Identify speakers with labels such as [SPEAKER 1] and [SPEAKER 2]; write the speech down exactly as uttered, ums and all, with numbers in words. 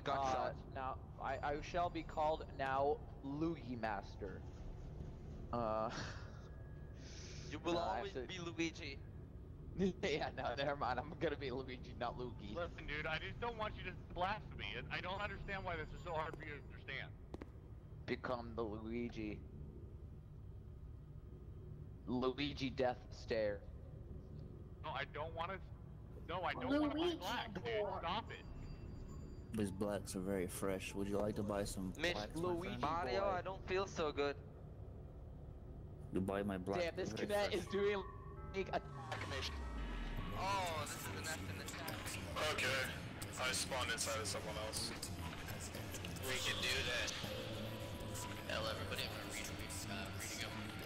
[SPEAKER 1] got
[SPEAKER 2] Uh,
[SPEAKER 1] shot.
[SPEAKER 2] now, I, I shall be called now Luigi Master. Uh,
[SPEAKER 1] You will
[SPEAKER 2] uh, I
[SPEAKER 1] always
[SPEAKER 2] have to-
[SPEAKER 1] be Luigi.
[SPEAKER 2] yeah, no, never mind. I'm gonna be Luigi, not Luigi.
[SPEAKER 3] Listen, dude, I just don't want you to blaspheme me. I don't understand why this is so hard for you to understand.
[SPEAKER 2] Become the Luigi. Luigi Death Stare.
[SPEAKER 3] No, I don't want to. No, I don't want to buy
[SPEAKER 4] Luigi
[SPEAKER 3] black, dude.
[SPEAKER 4] porn.
[SPEAKER 3] Stop it.
[SPEAKER 5] These blacks are very fresh. Would you like to buy some
[SPEAKER 1] Miss
[SPEAKER 5] blacks, my
[SPEAKER 2] Luigi
[SPEAKER 5] friend?
[SPEAKER 1] Mario,
[SPEAKER 2] boy.
[SPEAKER 1] I don't feel so good.
[SPEAKER 5] You buy my black.
[SPEAKER 2] Damn, this
[SPEAKER 5] they're very
[SPEAKER 2] cadet
[SPEAKER 5] fresh.
[SPEAKER 2] is doing like a mission.
[SPEAKER 1] Oh, this is an F in the chat.
[SPEAKER 6] Okay, I spawned inside of someone else.
[SPEAKER 7] We can do that. Tell everybody I'm gonna read, uh, reading them.